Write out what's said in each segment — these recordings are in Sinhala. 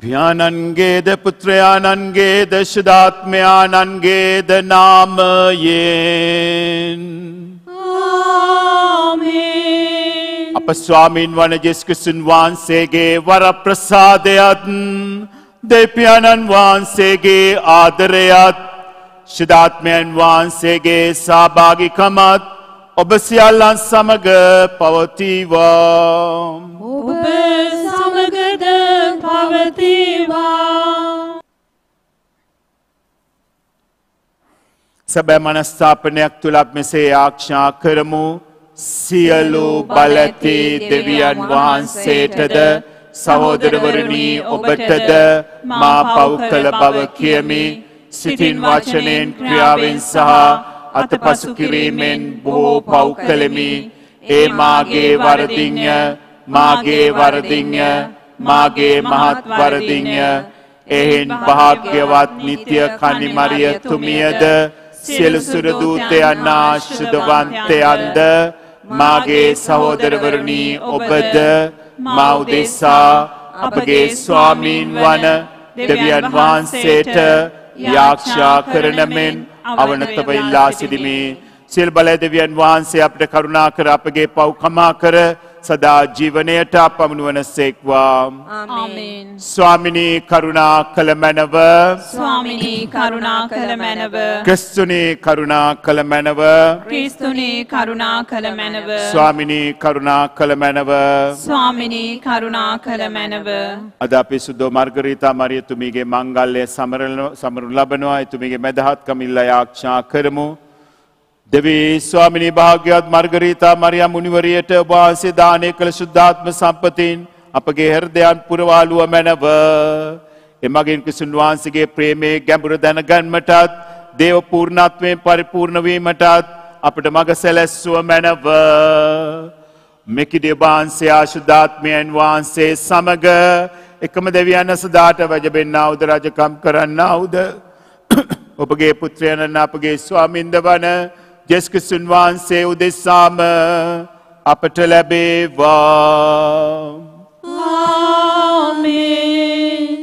දෙවියන්ගේද පුත්‍රයාණන්ගේද ශුද්ධාත්මයාණන්ගේද නාමයෙන් ආමේන්. අප ස්වාමීන් වන ජේසුස් ක්‍රිස්තුන් වහන්සේගේ වරප්‍රසාදයත් දෙවියන්න් වහන්සේගේ ආදරයත් ශුද්ධාත්මයන් වහන්සේගේ සහභාගීකමත් ඔබ සියල්ලන් සමග පවතිවා. ඔබ සමගද පවතිවා. සැබෑ මනස්ථාපනයක් තුළ අප මෙසේ ආඥා කරමු. සියලු බලැති දෙවියන් වහන්සේටද සහෝදරවරුනි ඔබටද මා පව් කළ බව කියමි. සිතින් වචනෙන් ක්‍රියාවෙන් සහ අතපසු කිරීමෙන් බොහෝ පව් කළෙමි. ඒ මාගේ වරදින්ය, මාගේ වරදින්ය, මාගේ මහත් වරදින්ය. එහෙන් භාග්‍යවත් නිත්‍ය කන්නිමරිය තුමියද සියලු සුර දූතයන් ආශිර්වාදවන්තයන්ද මාගේ සහෝදරවරුනි ඔබද මා උදෙසා අපගේ ස්වාමීන් වන දෙවියන් වහන්සේට යාක්ෂා කරන මෙන් අවනතව ඉල්ලා සිටිමි. සියලු බල දෙවියන් වහන්සේ අපට කරුණා කර අපගේ පව් කමා කර සදා ජීවනයට අපමුණුවන සේක්වා. ආමේන්. ස්වාමිනී කරුණා කළ මැනව, ස්වාමිනී කරුණා කළ මැනව, ක්‍රිස්තුනී කරුණා කළ මැනව, ක්‍රිස්තුනී කරුණා කළ මැනව, ස්වාමිනී කරුණා කළ මැනව. ස්වාමිනී කරුණා කළ මැනව. අද අපි සුදෝ මාර්ගරීතා මරියතුමීගේ මංගල්‍ය සමරු ලබනවා. එතුමීගේ මැදහත්කම ඉල්ලා යාඥා කරමු. දෙවී ස්වාමිනී භාග්‍යවත් මාර්ගරීතා මරියම් මුනිවරියට ඔබ වහන්සේ දානය කළ ශුද්ධාත්ම සම්පතින් අපගේ හෘදයන් පුරවාලුව මැනව. එමගින් ක්‍රිස්තුන් වහන්සේගේ ප්‍රේමයේ ගැඹුර දැනගන්නටත් දේව පූර්ණත්වයෙන් පරිපූර්ණ වීමටත් අපට මඟ සැලැස්සුව මැනව. මෙකිදී වහන්සේ ආශුද්ධාත්මයන් වහන්සේ සමග එකම දෙවියන් සදාට වැජබෙන්නා වූද රජකම් කරන්නා වූද ඔබගේ පුත්‍රයන් අපගේ ස්වාමින්ද වන ජේසුස් ක්‍රිස්තුන් වහන්සේ උදෙසාම අපට ලැබේවා. ආමේන්.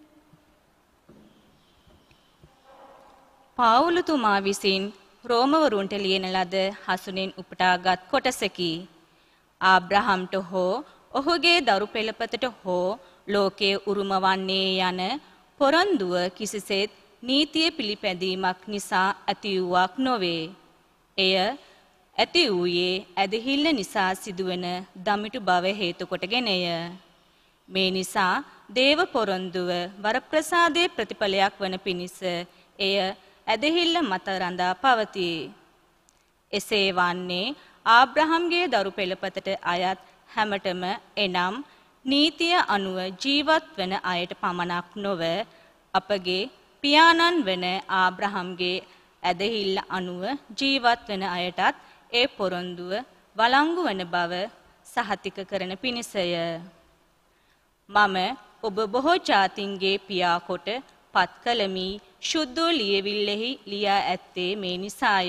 පාවුලතුමා විසින් රෝමවරුන්ට ලියන ලද හසුනෙන් උපුටාගත් කොටසකි. ආබ්‍රහම්ට හෝ ඔහුගේ දරු පෙළපතට හෝ ලෝකයේ උරුම වන්නේ යන පොරොන්දුව කිසිසේත් නීතිය පිළිපැදීමක් නිසා ඇති වූවක් නොවේ. එය ඇති වූයේ ඇදහිල්ල නිසා සිදුවන දමිටු බව හේතු කොටගෙනය. මේ නිසා දේව පොරොන්දුව වරප්‍රසාදයේ ප්‍රතිඵලයක් වන පිණිස එය ඇදහිල්ල මත රඳා පවතී. එසේ වන්නේ ආබ්‍රහම්ගේ දරු පෙළපතට අයත් හැමතෙම එනම් නීතිය අනුව ජීවත් වන අයට පමණක් නොව අපගේ පියාණන් වන ආබ්‍රහම්ගේ ඇදහිල්ල අනුව ජීවත් වන අයටත් ඒ පොරොන්දුව වළංගු වන බව සහතික කරන පිණිසය. මම ඔබ බොහෝ ජාතින්ගේ පියා කොට පත් කළමි ශුද්ධ ලියවිල්ලෙහි ලියා ඇත්තේ මේ නිසාය.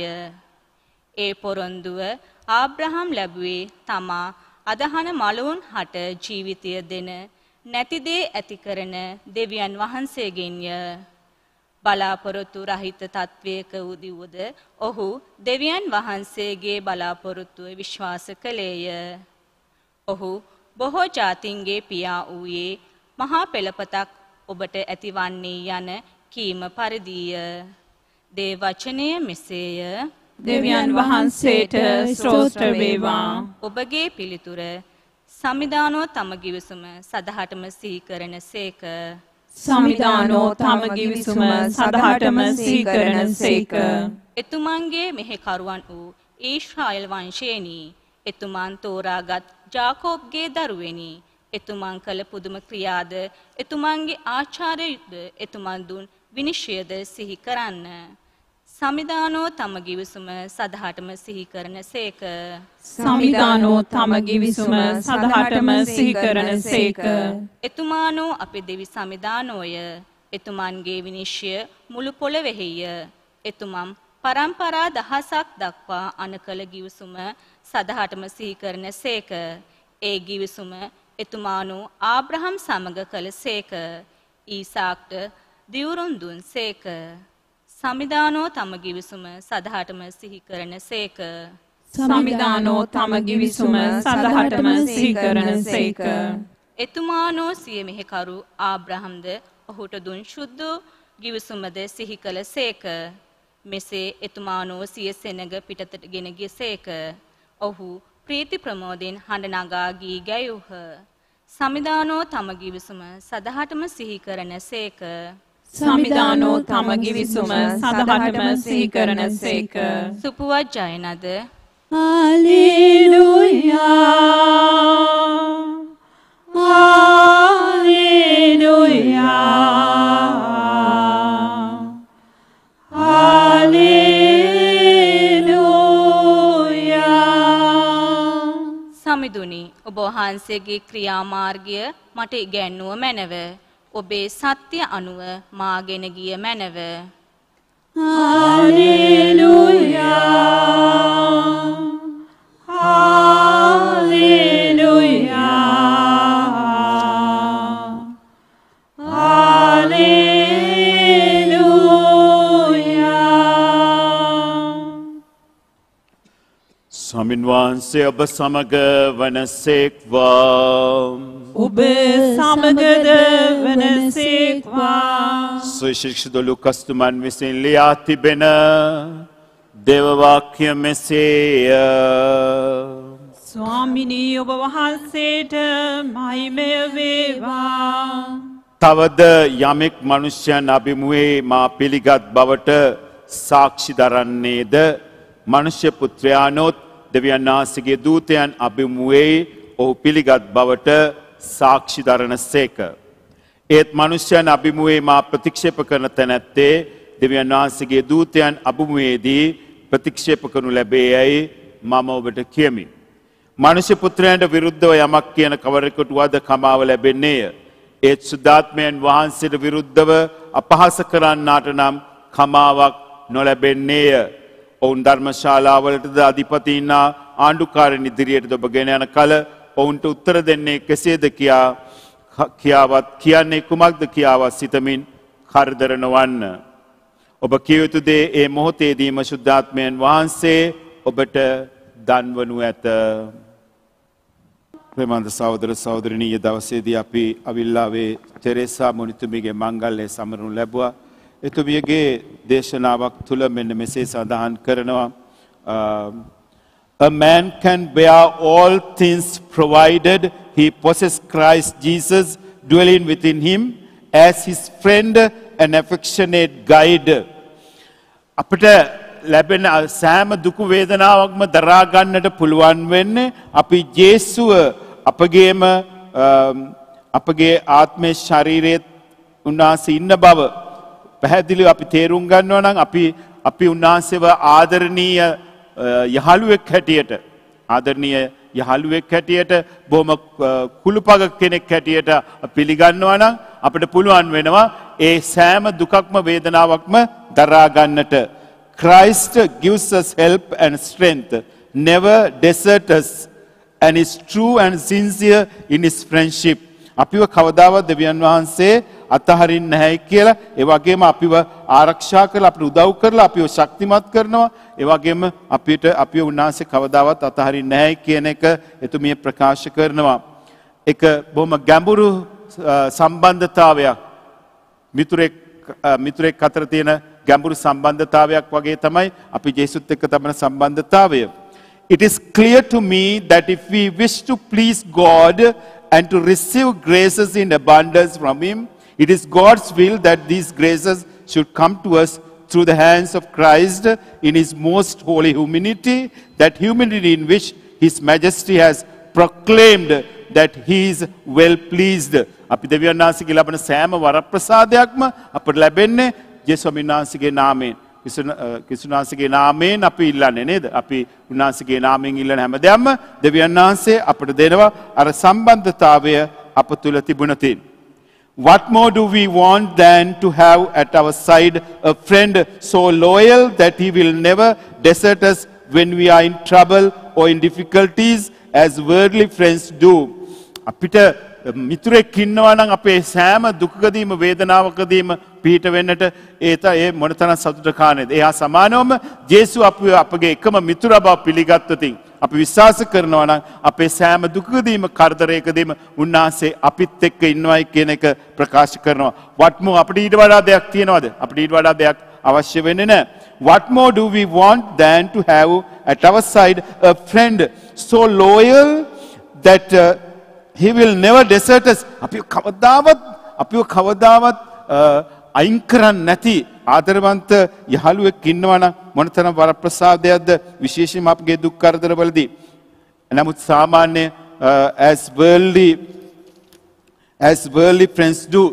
ඒ පොරොන්දුව ආබ්‍රහම් ලැබුවේ තමා අදහන මලවුන් හට ජීවිතය දෙන නැතිදේ ඇති කරන දෙවියන් වහන්සේගෙන්ය. බලාපොරොත්තු රහිත තත්වයක උදිවුද ඔහු දෙවියන් වහන්සේගේ බලාපොරොත්තුව විශ්වාස කළේය. ඔහු බොහෝ ජාතින්ගේ පියා වූයේ මහා පෙළපතක් ඔබට ඇතිවන්නේ යන කීම පරිදිය. දේ වචනය මෙසේය. දෙවියන් වහන්සේට ස්තෝත්‍ර වේවා. ඔබගේ පිළිතුර සමිදානෝ තම ගිවිසුම සදහටම සිහි කරන සේක. සමිදානෝ තම ගිවිසුම සදහටම සිහි කරන සේක. එතුමන්ගේ මෙහෙකරුවන් වූ ඊශ්‍රායල් වංශයෙනි. එතුමන් තෝරාගත් ජාකෝබ්ගේ දරුවෙනි. එතුමන් කළ පුදුම ක්‍රියාද එතුමන්ගේ ආචාර්යයුද එතුමන් දුන් විනිශ්චයද සිහි කරන්න. සමිදානෝ තම ගිවිසුම සදහටම සිහි කරන සේක. සමිදානෝ තම ගිවිසුම සදහටම සිහි කරන සේක. එතුමානෝ අපේ දෙවි සමිදානෝය. එතුමන්ගේ විනිශ්චය මුළු පොළොවෙහිය. එතුමන් පරම්පරා දහසක් දක්වා අනකල ගිවිසුම සදහටම සිහි කරන සේක. ඒ ගිවිසුම එතුමානෝ ආබ්‍රහම් සමග කළ සේක. ඊසාක්ට දිවුරුන් දුන් සේක. සමිදානෝ තම ගිවිසුම සදහටම සිහි කරන සේක. සමිදානෝ තම ගිවිසුම සදහටම සිහි කරන සේක. එතුමානෝ සිය මෙහෙකරු ආබ්‍රහම්ද ඔහුට දුන් ශුද්ධ ගිවිසුමද සිහි කළ සේක. මෙසේ එතුමානෝ සිය සෙනග පිටතට ගෙන ගිය සේක. ඔහු ප්‍රීති ප්‍රමෝදයෙන් හඬ නගා ගී ගැයූහ. සමිදානෝ තම ගිවිසුම සදහටම සිහි කරන සේක. සමිදානෝ තම ගිවිසුම සදහටම සිහි කරන සේක. සුපුවත් ජයනද හාලෙලූයා හාලෙලූයා හාලෙලූයා. සමිඳුනි, ඔබ වහන්සේගේ ක්‍රියාමාර්ගය මට ඉගැන්වුව මැනව. ඔබේ සත්‍ය අනුව මාගෙන ගිය මැනව. හාලෙලූයා හාලෙලූයා ස්වාමින් වහන්සේ ඔබ සමග වනසේක්වා. ඔබ සමගද වනසේක්වා. සුවිශේෂිත ලුකස්තුමන් විසින් ලියා තිබෙන දේවවාක්‍ය මෙසේය. ස්වාමිනී ඔබ වහන්සේට මහිමය වේවා. තවද යමෙක් මනුෂ්‍යයන් අභිමුවේ මා පිළිගත් බවට සාක්ෂි දරන්නේද මනුෂ්‍ය පුත්‍රයානොත් දෙවියන් වහන්සේගේ දූතයන් අභිමුවේ ඔහු පිළිගත් බවට සාක්ෂි දරන සේක. ඒත් මනුෂ්‍යයන් අභිමුවේ මා ප්‍රතික්ෂේප කරන තැනැත්තේ දෙවියන් වහන්සේගේ දූතයන් අභිමුවේදී ප්‍රතික්ෂේප කරනු ලැබේ යැයි මම ඔබට කියමි. මනුෂ්‍ය පුත්‍රයන්ට විරුද්ධව යමක් කියන කවරෙකුට වද කමාව ලැබෙන්නේය. ඒත් සුද්ධාත්මයන් වහන්සේට විරුද්ධව අපහාස කරන්නාට නම් කමාවක් නොලැබෙන්නේය. ඔවුන් ධර්මශාලාවලටද අධිපතීන් ආණ්ඩුකාරයන් ඉදිරියට ඔබ ගෙන යන කල ඔවුන්ට උත්තර දෙන්නේ කෙසේද කියාවත් කියන්නේ කුමක්ද කියාවත් සිතමින් කරදර නොවන්න. ඔබ කිය යුතු දේ ඒ මොහොතේදීම සුද්ධාත්මයන් වහන්සේ ඔබට දන්වනු ඇත. ප්‍රේමන්ත සහෝදර සහෝදරනීය දවසේදී අපි අවිල්ලාවේ තෙරේසා මුනිතුමිගේ මංගල්‍යය සමරනු ලැබුවා. එතුමියගේ දේශනාවක් තුළ මෙන්න මෙසේ සඳහන් කරනවා. A man can bear all things provided he possesses Christ Jesus dwelling within him as his friend and affectionate guide. අපට ලැබෙන සෑම දුක වේදනාවක්ම දරා ගන්නට පුළුවන් වෙන්නේ අපි ජේසුව අපගේ ආත්මේ ශරීරයේ උන්වහන්සේ ඉන්න බව පැහැදිලිව අපි තේරුම් ගන්නවා නම් අපි උන්වහන්සේව ආදරණීය යහළුවෙක් හැටියට බොහොම කුළුපග කෙනෙක් හැටියට පිළිගන්නවා නම් අපිට පුළුවන් වෙනවා ඒ සෑම දුකක්ම වේදනාවක්ම දරා ගන්නට. Christ gives us help and strength, never desert us, and is true and sincere in his friendship. අපිව කවදාවත් දෙවියන් වහන්සේ අතහරින්නේ නැහැ කියලා, ඒ වගේම අපිව ආරක්ෂා කරලා අපිට උදව් කරලා අපිව ශක්තිමත් කරනවා. ඒ වගේම අපිව උන්වහන්සේ කවදාවත් අතහරින්නේ නැහැ කියන එක එතුමිය ප්‍රකාශ කරනවා. ඒක බොහොම ගැඹුරු සම්බන්ධතාවයක්. මිතුරෙක් අතර තියෙන ගැඹුරු සම්බන්ධතාවයක් වගේ තමයි අපි ජේසුත් එක්ක තමන සම්බන්ධතාවය. It is clear to me that if we wish to please God and to receive graces in abundance from him, it is God's will that these graces should come to us through the hands of Christ in his most holy humanity, that humanity in which his majesty has proclaimed that he is well pleased. අපි දෙවියන් වහන්සේගේ ලබන සෑම වරප්‍රසාදයක්ම අපට ලැබෙන්නේ ජේසුස්වමීන් වහන්සේගේ නාමයෙන්. ක්‍රිස්තුනාන්සේගේ නාමයෙන් අපි ඉල්ලන්නේ නේද? අපි උන්වහන්සේගේ නාමයෙන් ඉල්ලන හැමදේම දෙවියන් වහන්සේ අපට දෙනවා. අර සම්බන්ධතාවය අප තුල තිබුණතින්. What more do we want than to have at our side a friend so loyal that he will never desert us when we are in trouble or in difficulties as worldly friends do? අපිට මිතුරෙක් ඉන්නවා නම් අපේ සෑම දුකකදීම වේදනාවකදීම පිහිට වෙන්නට ඒ මොනතරම් සතුටකාරයිද. එහා සමානවම ජේසු අපගේ එකම මිතුරා බව පිළිගත්තොතින් අපි විශ්වාස කරනවා නම් අපේ සෑම දුකකදීම කරදරයකදීම උන්වහන්සේ අපිත් එක්ක ඉන්නවයි කියන එක ප්‍රකාශ කරනවා. what more අපිට ඊට වඩා දෙයක් තියනවද? අපිට ඊට වඩා දෙයක් අවශ්‍ය වෙන්නේ නැහැ. What more do we want than to have at our side a friend so loyal that he will never desert us. අපිව කවදාවත් අයින් කරන්නේ නැති ආදරවන්ත යහළුවෙක් ඉන්නවා නම් මොනතරම් වරප්‍රසාදයක්ද, විශේෂයෙන්ම අපගේ දුක් කරදරවලදී. නමුත් සාමාන්‍ය as worldly friends do,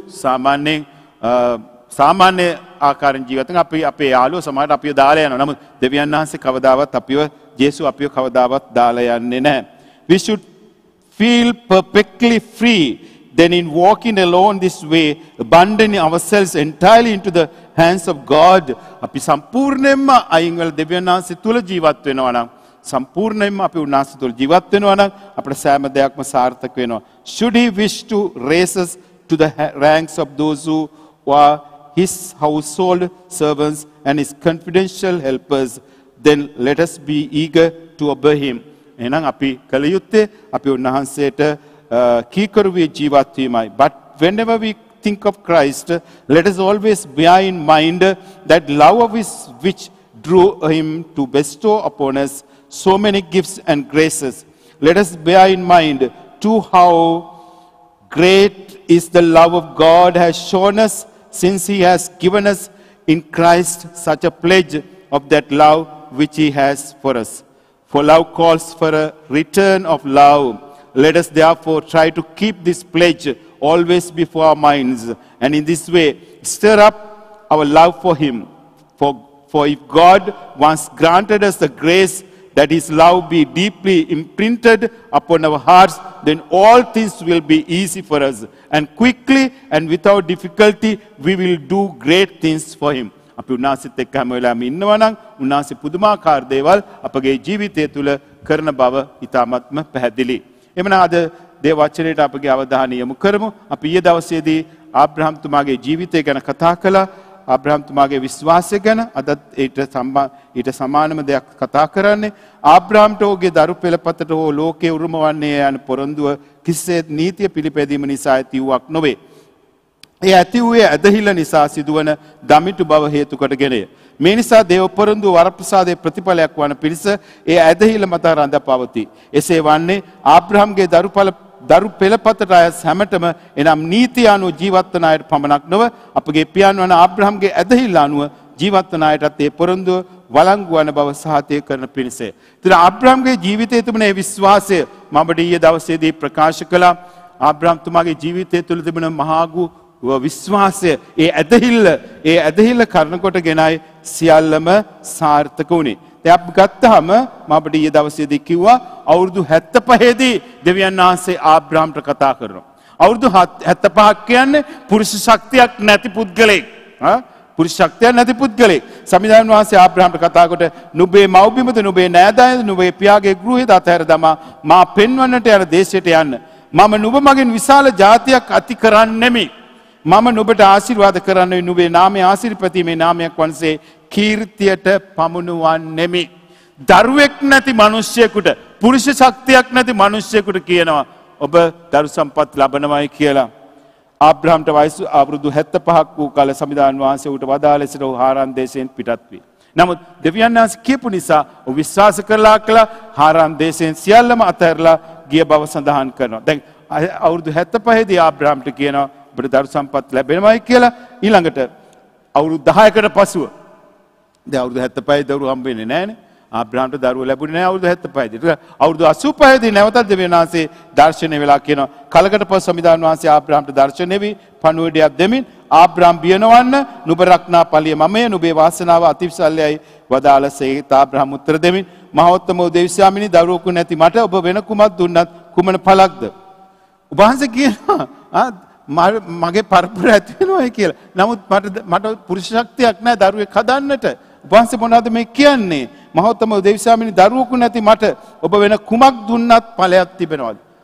සාමාන්‍ය ආකාරයෙන් ජීවිතෙන් අපේ යාළුවෝ සමහරට අපිව දාලා යනවා. නමුත් දෙවියන් වහන්සේ කවදාවත් ජේසු අපිව කවදාවත් දාලා යන්නේ නැහැ. We should feel perfectly free then in walking alone this way, abandoning ourselves entirely into the hands of God. අපි සම්පූර්ණයෙන්ම අයින් වෙලා දෙවියන් වහන්සේ තුල ජීවත් වෙනවා නම්, සම්පූර්ණයෙන්ම අපි උන්වහන්සේ තුල ජීවත් වෙනවා නම් අපේ සෑම දෙයක්ම සාර්ථක වෙනවා. Should he wish to raise us to the ranks of those who are his household servants and his confidential helpers, then let us be eager to obey him. එහෙනම් අපි කල යුත්තේ අපි උන්වහන්සේට කීකරුවේ ජීවත් වීමයි. But whenever we think of Christ, let us always bear in mind that love of his which drew him to bestow upon us so many gifts and graces. Let us bear in mind too how great is the love of God has shown us, since he has given us in Christ such a pledge of that love which he has for us. For love calls for a return of love. Let us therefore try to keep this pledge always before our minds, and in this way stir up our love for him. For if God once granted us the grace that his love be deeply imprinted upon our hearts, then all things will be easy for us, and quickly and without difficulty we will do great things for him. අපි උන්වහන්සේත් එක්ක හැම වෙලාවෙම ඉන්නවා නම් උන්වහන්සේ පුදුමාකාර දේවල් අපගේ ජීවිතය තුළ කරන බව ඉතාමත්ම පැහැදිලි. එමනම් අද දේව වචනයට අපගේ අවධානය යොමු කරමු. අපි ඊයේ දවසේදී ආබ්‍රහම් තුමාගේ ජීවිතය ගැන කතා කළා. ආබ්‍රහම් තුමාගේ විශ්වාසය ගැන අදත් ඊට සමානම දෙයක් කතා කරන්නේ. ආබ්‍රහම්ට ඔහුගේ දරු පෙළපතට හෝ ලෝකයේ උරුම වන්නේ යන පොරොන්දුව කිසිසේත් නීතිය පිළිපැදීම නිසා ඇති වූවක් නොවේ. ඒ ඇති වූයේ ඇදහිල්ල නිසා සිදුවන දමිටු බව හේතු කොටගෙනය. මේ නිසා දේව පොරොන්දුව වරප්‍රසාදයේ ප්‍රතිඵලයක් වන පිණිස ඒ ඇදහිල්ල මත රඳා පවතී. එසේ වන්නේ ආබ්‍රහම්ගේ දරු පෙළපතට අයත් හැමතෙම එනම් නීතිය අනුව ජීවත් වන අයට පමණක් නොව අපගේ පියාණන් වන ආබ්‍රහම්ගේ ඇදහිල්ල අනුව ජීවත් වන අයටත් ඒ පොරොන්දුව වළංගු වන බව සහතික කරන පිණිසය. ඉතින් ආබ්‍රහම්ගේ ජීවිතය තිබුණ ඒ විශ්වාසය මම ඔබට ඊයේ දවසේදී ප්‍රකාශ කළා. ආබ්‍රහම් තුමාගේ ජීවිතය තුළ තිබුණ මහාගු විශ්වාසය, ඒ ඇදහිල්ල කරනකොටගෙනයි සියල්ලම සාර්ථක වුණේ. දැන් අපි ගත්තාම මම අපිට ඊයේ දවසේදී කිව්වා අවුරුදු 75 දී දෙවියන් වහන්සේ ආබ්‍රහම්ට කතා කරනවා. අවුරුදු 75ක් කියන්නේ පුරුෂ ශක්තියක් නැති පුද්ගලෙක්. පුරුෂ ශක්තියක් නැති පුද්ගලෙක්. සමිඳායන් වහන්සේ ආබ්‍රහම්ට කතා කොට නුඹේ මව්බිමද නුඹේ නෑදෑයද නුඹේ පියාගේ ගෘහයද අතහැර දමා මා පෙන්වන්නට යන දේශයට යන්න. මම නුඹ මගෙන් විශාල ජාතියක් ඇති කරන්නෙමි. මම නුඹට ආශිර්වාද කරන්නේ නුඹේ නාමය ආශිර්වාදීමේ නාමයක් වන්සේ කීර්තියට පමුණුවන්නෙමි. දරුවෙක් නැති මිනිස්සෙකුට, පුරුෂ ශක්තියක් නැති මිනිස්සෙකුට කියනවා ඔබ දරු සම්පත් ලබනවායි කියලා. ආබ්‍රහම්ට වයස අවුරුදු 75ක් වූ කල සමිදාන් වහන්සේ ඌට වදා ලෙසට හාරාන් දේශයෙන් පිටත් වී. නමුත් දෙවියන් වහන්සේ කියපු නිසා ඔහු විශ්වාස කළා හාරාන් දේශයෙන් සියල්ලම අතහැරලා ගිය බව සඳහන් කරනවා. දැන් අවුරුදු 75 දී ආබ්‍රහම්ට කියනවා ඔබට දරු සම්පත් ලැබෙනවායි කියලා. ඊළඟට අවුරුදු 10කට පසුව දැන් අවුරුදු 75 දරුවෝ හම්බ වෙන්නේ නැහනේ. ආබ්‍රහම්ට දරුවෝ ලැබුණේ නැහැ අවුරුදු 75 දී. අවුරුදු 85 දී නැවතත් දෙවියන් වහන්සේ දර්ශනය වෙලා කියනවා කලකට පසු සමිදාන් වහන්සේ ආබ්‍රහම්ට දර්ශනය වෙවි පණුවඩයක් දෙමින් ආබ්‍රහම් බියනවන්න නුඹ රක්නා ඵලිය මමය නුඹේ වාසනාව අතිවිශාලයයි වදාළසේ. ආබ්‍රහම් උත්තර දෙමින් මහෝත්තම වූ දෙවිස්වාමිනි දරුවෙකු නැති මට ඔබ වෙන කුමක් දුන්නත් කුමන ඵලක්ද? ඔබ වහන්සේ කියනවා මගේ පරපුර ඇති වෙනවායි කියලා. නමුත් මට පුරුෂ ශක්තියක් නැහැ දරුවෙක් හදන්නට. වහන්සේ මොනවද මේ කියන්නේ? මහෝත්තම දෙවිස්වාමිනි දරුවෙකු නැති මට ඔබ වෙන කුමක් දුන්නත් ඵලයක් තිබෙනවද?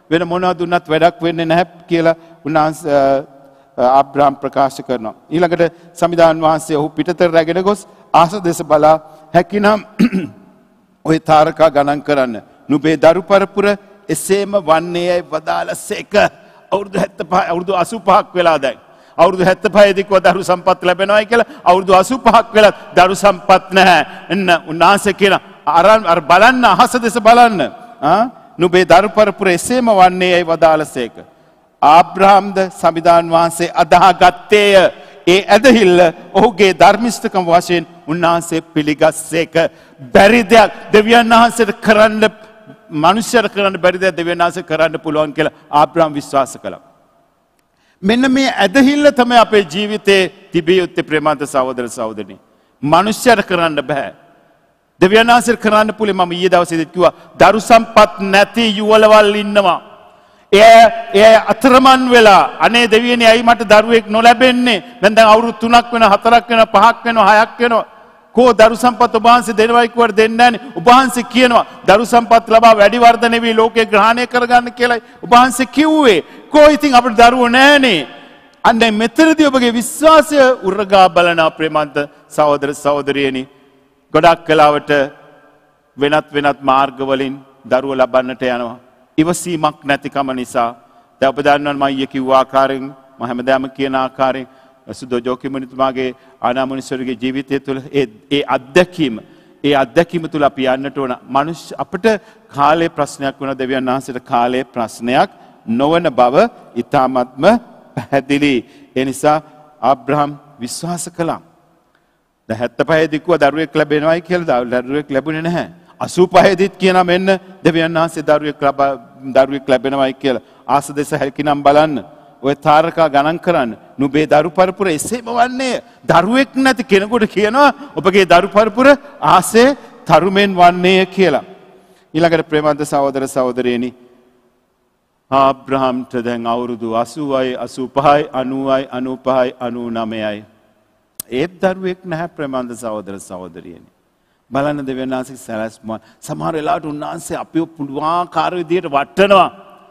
වෙන මොනවද දුන්නත් වැඩක් වෙන්නේ නැහැ කියලා උන්වහන්සේ ආබ්‍රහම් ප්‍රකාශ කරනවා. ඊළඟට සමිදාන් වහන්සේ ඔහු පිටතට රැගෙන ගොස් ආස දෙස බලා හැකිනම් ඔය තාරකා ගණන් කරන්න. නුඹේ දරු පරපුර එසේම වන්නේයයි වදාළසේක. අවුරුදු 75 අවුරුදු 85ක් වෙලා දැන්. අවුරුදු 75 දී කව දරු සම්පත් ලැබෙනවායි කියලා අවුරුදු 85ක් වෙලා දරු සම්පත් නැහැ. එන්න උන්වහන්සේ කියන අර බලන්න අහස දෙස බලන්න. නුඹේ දරු පරපුර එසේම වන්නේයයි වදාළසේක. ආබ්‍රහම්ද සමිදාන් වහන්සේ අදාහගත්තේය. ඒ ඇදහිල්ල ඔහුගේ ධර්මිෂ්ඨකම වශයෙන් උන්වහන්සේ පිළිගස්සේක. බැරි දෙයක් දෙවියන් වහන්සේට කරන්න මනුෂ්‍යර කරන්න බැරි දෙයක් දෙවියන් වහන්සේ කරන්න පුළුවන් කියලා ආබ්‍රහම් විශ්වාස කළා. මෙන්න මේ ඇදහිල්ල තමයි අපේ ජීවිතේ තිබිය යුත්තේ ප්‍රේමන්ත සහෝදර සහෝදරනි. මනුෂ්‍යර කරන්න බෑ. දෙවියන් වහන්සේ කරන්න පුළුවන්. මම ඊයේ දවසේදී කිව්වා දරු සම්පත් නැති යුවලවල් ඉන්නවා. ඒ අතරමන් වෙලා අනේ දෙවියනේ ඇයි මට දරුවෙක් නොලැබෙන්නේ? දැන් අවුරුදු 3ක් වෙනවා 4ක් වෙනවා 5ක් වෙනවා 6ක් වෙනවා. කෝ දරු සම්පත් ඔබ වහන්සේ දෙනවයි කිව්වට දෙන්නේ නැහනේ. ඔබ වහන්සේ කියනවා දරු සම්පත් ලබා වැඩි වර්ධනය වී ලෝකේ ග්‍රහණය කරගන්න කියලායි ඔබ වහන්සේ කිව්වේ. කෝ ඉතින් අපිට දරුවෝ නැහනේ. අන්න මෙතනදී ඔබගේ විශ්වාසය උරගා බලන ප්‍රේමන්ත සහෝදර සහෝදරියනි. ගොඩක් කලාවට වෙනත් මාර්ගවලින් දරුවෝ ලබන්නට යනවා. ඉවසීමක් නැතිකම නිසා. දැන් ඔබ දන්නවනේ මම ඊයේ කිව්ව ආකාරයෙන් මම හැමදාම කියන ආකාරයෙන් සුදෝ ජෝකිමුනිතුමාගේ ආනාමුනිස්වරගේ ජීවිතය තුළ ඒ අත්දැකීම තුළ අපි යන්නට ඕන. මනුෂ්‍ය අපිට කාලේ ප්‍රශ්නයක් වුණා දෙවියන් වහන්සේට කාලේ ප්‍රශ්නයක් නොවන බව ඊ타ත්ම පැහැදිලි. ඒ නිසා ආබ්‍රහම් විශ්වාස කළා. දැන් 75 දී කිව්වා දරුවෙක් ලැබෙනවයි කියලා දරුවෙක් ලැබුණේ නැහැ. 85 දීත් කියනවා මෙන්න දෙවියන් වහන්සේ දරුවෙක් ලැබෙනවයි කියලා. ආස දෙස හැකිනම් බලන්න. ඔය තාරකා ගණන් කරන්න. නුඹේ දරු පරපුර එසේම වන්නේ. දරුවෙක් නැති කෙනෙකුට කියනවා ඔබගේ දරු පරපුර ආසේ තරුමෙන් වන්නේ කියලා. ඊළඟට ප්‍රේමන්ත සහෝදර සහෝදරියනි ආබ්‍රහම්ට දැන් අවුරුදු 80යි 85යි 90යි 95යි 99යි. ඒත් දරුවෙක් නැහැ ප්‍රේමන්ත සහෝදර සහෝදරියනි. බලන්න දෙවියන් වහන්සේ සැලැස්ම සමහර වෙලාවට උන්වහන්සේ අපිව පුදුමාකාර විදියට වටනවා.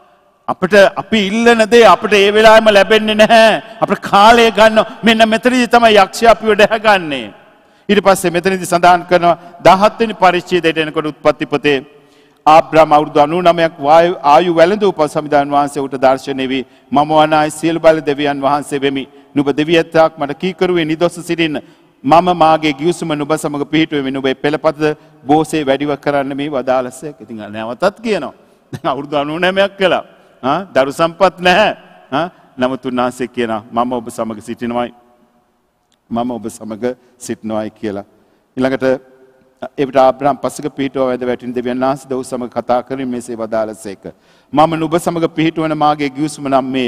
අපි ඉල්ලන දේ අපිට ඒ වෙලාවෙම ලැබෙන්නේ නැහැ. අපිට කාලය ගන්නවා. මෙන්න මෙතනදී තමයි යක්ෂයා අපිව දැහැගන්නේ. ඊට පස්සේ මෙතනදී සඳහන් කරනවා 17 වෙනි පරිච්ඡේදයට එනකොට උත්පත්ති පොතේ ආබ්‍රහම් අවුරුදු 99ක් ආයු වැළඳ උපසමිදාන් වහන්සේ උට දර්ශනය වී මම වනායි සියලු බල දෙවියන් වහන්සේ වෙමි. නුඹ දෙවියත්‍යක් මට කීකරුවේ නිදොස් සිටින්න. මම මාගේ ගිවිසුම නුඹ සමග පිහිටුවෙමි. නුඹේ පෙළපත බෝසේ වැඩිව කරන්න මේ වදාළසේක. ඉතින් නැවතත් කියනවා. දැන් අවුරුදු 99ක් කළා. දරු සම්පත් නැහැ. නමුත් උන්වහන්සේ කියනවා මම ඔබ සමග සිටිනවයි. මම ඔබ සමග සිටිනවයි කියලා. ඊළඟට එවිට ආබ්‍රහම් පසක පිහිටුව වැද වැටින දෙවියන් වහන්සේ දව් සමග කතා කරමින් මෙසේ වදාළසේක. මම නුඹ සමග පිහිටුවන මාගේ ගිවිසුම නම් මේය.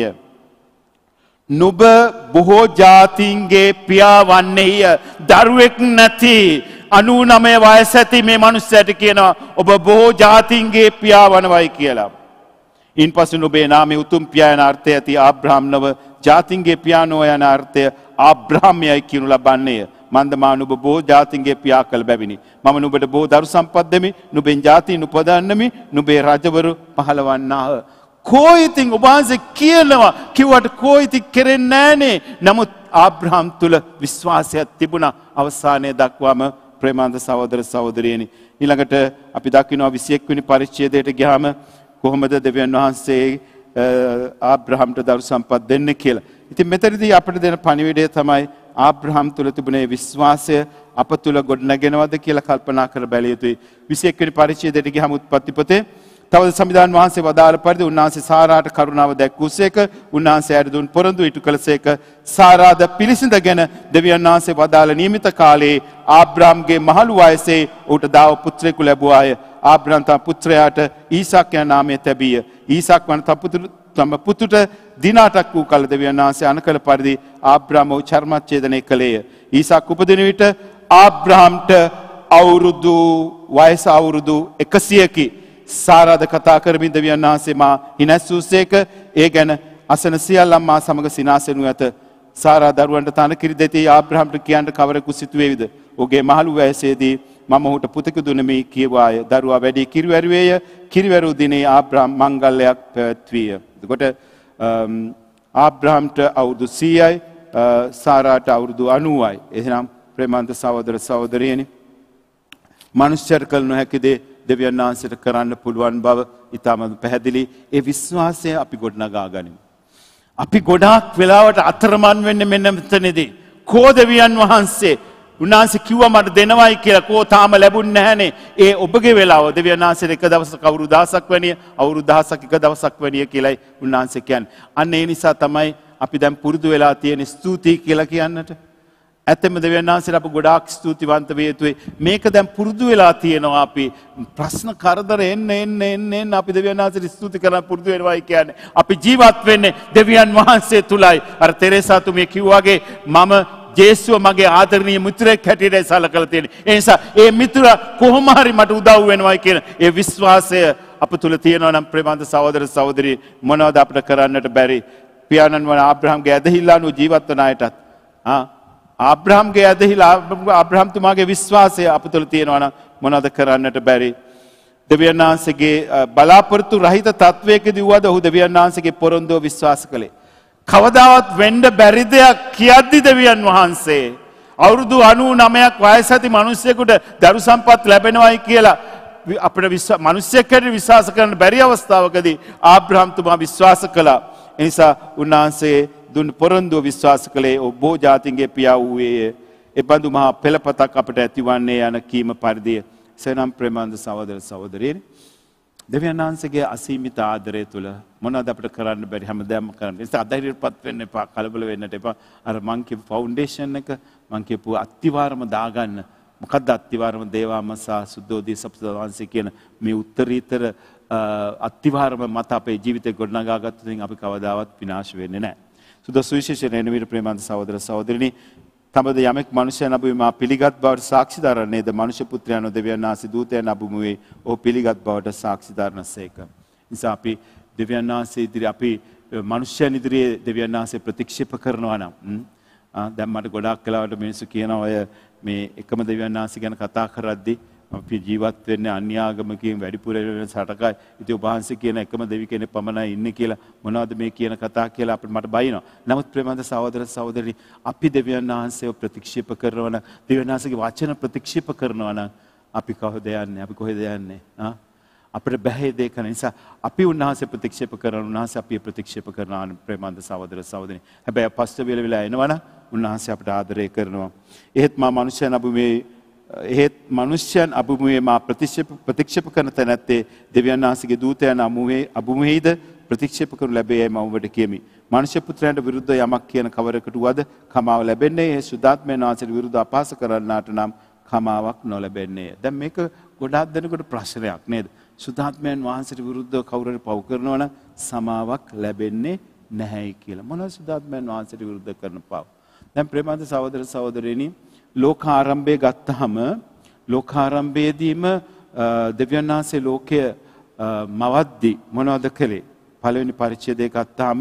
නුඹ බොහෝ ජාතීන්ගේ පියා වන්නේය. දරුවෙක් නැති 99 වයස ඇති මේ මනුස්සයාට කියනවා ඔබ බොහෝ ජාතීන්ගේ පියා වනවයි කියලා. ඉන්පසු නුඹේ නාමයේ උතුම් පියා යන අර්ථය ඇති ආබ්‍රහම් නව ජාතින්ගේ පියානෝ යන අර්ථය ආබ්‍රහම්යයි කියනු ලබන්නේය. මන්දමා නුඹ බොහෝ ජාතින්ගේ පියා කළ බැවිනි. මම නුඹට බොහෝ දරු සම්පත් දෙමි. නුඹෙන් ජාතීන් උපදන්නමි. නුඹේ රජවරු පහළවන්නාහ. කොයිතින් ඔබ වහන්සේ කියනවා කිව්වට කොයිති කෙරෙන්නේ නැහනේ. නමුත් ආබ්‍රහම් තුල විශ්වාසයක් තිබුණා අවසානයේ දක්වාම ප්‍රේමන්ත සහෝදර සහෝදරියනි. ඊළඟට අපි දකිනවා 21 වෙනි පරිච්ඡේදයට ගියාම කොහොමද දෙවියන් වහන්සේ ආබ්‍රහම්ට දරු සම්පත් දෙන්නේ කියලා. ඉතින් මෙතනදී අපිට දෙන පණිවිඩය තමයි ආබ්‍රහම් තුල තිබුණේ විශ්වාසය අප තුල ගොඩනගෙනවද කියලා කල්පනා කර බැලිය යුතුයි. 21 වෙනි පරිච්ඡේදයට ගියහම උත්පත්ති පොතේ තවද සමිදාන් වහන්සේ වදාළ පරිදි උන්වහන්සේ සාරාට කරුණාව දැක්වූසේක. උන්වහන්සේ ඇයට දුන් පොරොන්දු ඉටු කළසේක. සාරාද පිළිසිඳගෙන දෙවියන් වහන්සේ වදාළ නියමිත කාලයේ ආබ්‍රහම්ගේ මහලු වයසේ ඌට දාව පුත්‍රයෙකු ලැබුවාය. ආබ්‍රහම් තම පුත්‍රයාට ඊසාක් යන නාමය තැබීය. ඊසාක් වන තම පුතුට දිනාටක් වූ කල දෙවියන් වහන්සේ අනකල පරිදි ආබ්‍රහම් වූ චර්මච්ඡේදනය කළේය. ඊසාක් උපදින විට ආබ්‍රහම්ට වයස අවුරුදු 100කි. සාරාද කතා කරමින් දෙවියන් වහන්සේ මා හිනැස්සූසේක. ඒ ගැන අසන සියල්ලන් මා සමග සිනාසෙනු ඇත. සාරා දරුවන්ට තන කිරි දෙති ආබ්‍රහම්ට කියන්න කවරෙකු සිතුවේවිද? ඔහුගේ මහලු වයසේදී මම ඔහුට පුතෙකු දුන්නමි කියවාය. දරුවා වැඩි කිරිවැරුවේය. කිරිවැරු දිනේ ආබ්‍රහම් මංගල්‍යයක් පැවැත්විය. එතකොට ආබ්‍රහම්ට අවුරුදු 100යි සාරාට අවුරුදු 90යි. එහෙනම් ප්‍රේමන්ත සහෝදර සහෝදරියනි මනුෂ්‍යර කළ නොහැකි දේ දෙවියන් වහන්සේට කරන්න පුළුවන් බව ඉතාමත් පැහැදිලි. ඒ විශ්වාසය අපි ගොඩනගා ගනිමු. අපි ගොඩාක් වෙලාවට අතරමං වෙන්නේ මෙන්න මෙතනදී. කෝ දෙවියන් වහන්සේ උන්වහන්සේ කිව්වා මට දෙනවයි කියලා කෝ තාම ලැබුණ නැහනේ. ඒ ඔබගේ වෙලාව දෙවියන් වහන්සේට එක දවසක අවුරුදු 1000ක් වැනිය අවුරුදු 1000ක් එක දවසක් වැනිය කියලායි උන්වහන්සේ කියන්නේ. අන්න ඒ නිසා තමයි අපි දැන් පුරුදු වෙලා තියෙන ස්තුතියි කියලා කියන්නට. ඇත්තම දෙවියන් වහන්සේට අපි ගොඩාක් ස්තුතිවන්ත වේ යුතුයි. මේක දැන් පුරුදු වෙලා තියෙනවා අපි ප්‍රශ්න කරදර එන්න අපි දෙවියන් වහන්සේට ස්තුති කරන්න පුරුදු වෙනවායි කියන්නේ. අපි ජීවත් වෙන්නේ දෙවියන් වහන්සේ තුලයි. අර තෙරේසා තුමිය කිව්වාගේ මම ජේසුව මගේ ආදරණීය මිතුරෙක් හැටියට සලකලා තියෙනවා. ඒ නිසා ඒ මිතුරා කොහොම හරි මට උදව් වෙනවායි කියන ඒ විශ්වාසය අප තුල තියෙනවා නම් ප්‍රේමන්ත සහෝදර සහෝදරි මොනවද අපිට කරන්නට බැරි? පියාණන් වන ආබ්‍රහම්ගේ ඇදහිල්ල අනුව ජීවත් වන අයටත් ආබ්‍රහම්ගේ ඇදහිල්ල ආබ්‍රහම්තුමාගේ විශ්වාසය අප තුළ තියෙනවා නම් මොනවද කරන්නට බැරි? දෙවියන් වහන්සේගේ බලාපොරොත්තු රහිත තත්වයකදී වුවද ඔහු දෙවියන් වහන්සේගේ පොරොන්දුව විශ්වාස කළේ. කවදාවත් වෙන්න බැරි දෙයක් කියද්දි දෙවියන් වහන්සේ අවුරුදු 99ක් වයස ඇති මිනිසෙකුට දරු සම්පත් ලැබෙනවයි කියලා අපිට මිනිසෙක් හැටියට විශ්වාස කරන්න බැරි අවස්ථාවකදී ආබ්‍රහම්තුමා විශ්වාස කළා. ඒ නිසා උන්වහන්සේ දුන් පොරොන්දුව විශ්වාස කළේ ඔබෝ ජාතින්ගේ පියා වූයේ. ඒ බඳු මහා පෙළපතක් අපට ඇතිවන්නේ යන කීම පරිදිය. සෙනම් ප්‍රේමන්ත සහෝදර සහෝදරියනි දෙවියන් වහන්සේගේ අසීමිත ආදරය තුල මොනවද අපිට කරන්න බැරි හැමදාම කරන්න. ඒ නිසා අධෛර්යයටපත් වෙන්න එපා, කලබල වෙන්නට එපා. අර මං කියපු ෆවුන්ඩේෂන් එක මං කියපු අත්තිවාරම දාගන්න. මොකද්ද අත්තිවාරම? දේවාමසා සුද්ධෝදී සප්තවංශී කියන මේ උත්තරීතර අත්තිවාරම මත අපේ ජීවිතේ ගොඩනගා ගත්තොත් අපි කවදාවත් විනාශ වෙන්නේ නැහැ. සුද්ධ සුවිශේෂ රේණුවීර ප්‍රේමන්ත සහෝදර සහෝදරිනි තමද යමෙක් මනුෂ්‍යයන් අභිමුවේ පිළිගත් බවට සාක්ෂි දරන්නේද මනුෂ්‍ය පුත්‍රයන් දෙවියන් වහන්සේ දූතයන් අභිමුවේ ඔහු පිළිගත් බවට සාක්ෂි දරනසේක. නිසා අපි දෙවියන් වහන්සේ ඉදිරියේ අපි මනුෂ්‍යයන් ඉදිරියේ දෙවියන් වහන්සේ ප්‍රතික්ෂේප කරනවා නම් දැන් මට ගොඩාක් වෙලාවට මිනිස්සු කියනවා ඔය මේ එකම දෙවියන් වහන්සේ ගැන කතා කරද්දී අපි ජීවත් වෙන්නේ අන්‍යාගමකින් වැඩිපුර වෙන සටකයි. ඉතින් ඔබ වහන්සේ කියන එකම දෙවි කෙනෙක් පමණයි ඉන්නේ කියලා මොනවද මේ කියන කතා කියලා අපිට මට බයිනවා. නමුත් ප්‍රේමන්ත සහෝදර සහෝදරි අපි දෙවියන් වහන්සේව ප්‍රතික්ෂේප කරනවා නම් දෙවියන් වහන්සේගේ වචන ප්‍රතික්ෂේප කරනවා නම් අපි කොහෙද යන්නේ? අපි කොහෙද යන්නේ? අපිට බැහැ දෙක නිසා අපි උන්වහන්සේ ප්‍රතික්ෂේප කරන උන්වහන්සේ අපි ප්‍රතික්ෂේප කරනවා ප්‍රේමන්ත සහෝදර සහෝදරි. හැබැයි පස්ත වෙලා එනවනම් උන්වහන්සේ අපට ආදරය කරනවා. එහෙත් මා මනුෂ්‍යයන් අභිමුවේ එහෙත් මනුෂ්‍යයන් අභිමුවේ මා ප්‍රතික්ෂේප කරන තැනැත්තේ දෙවියන් වහන්සේගේ දූතයන් අභිමුවේද ප්‍රතික්ෂේප කරනු ලැබේ මම ඔබට කියමි. මනුෂ්‍ය පුත්‍රයන්ට විරුද්ධ යමක් කියන කවරකට වද කමාව ලැබෙන්නේ ඒ සුද්ධාත්මයන් වහන්සේට විරුද්ධ අපහාස කරන්නාට නම් කමාවක් නොලැබෙන්නේ. දැන් මේක ගොඩාක් දෙනෙකුට ප්‍රශ්නයක් නේද? සුද්ධාත්මයන් වහන්සේට විරුද්ධව කවුරු හරි පව් කරනවා නම් සමාවක් ලැබෙන්නේ නැහැයි කියලා. මොනවද සුද්ධාත්මයන් වහන්සේට විරුද්ධ කරන පව්? දැන් ප්‍රේමන්ත සහෝදර සහෝදරියනි ලෝකාරම්භය ගත්තාම ලෝකාරම්භයේදීම දෙවියන් වහන්සේ ලෝකය මවද්දි මොනවද කළේ? පළවෙනි පරිච්ඡේදය ගත්තාම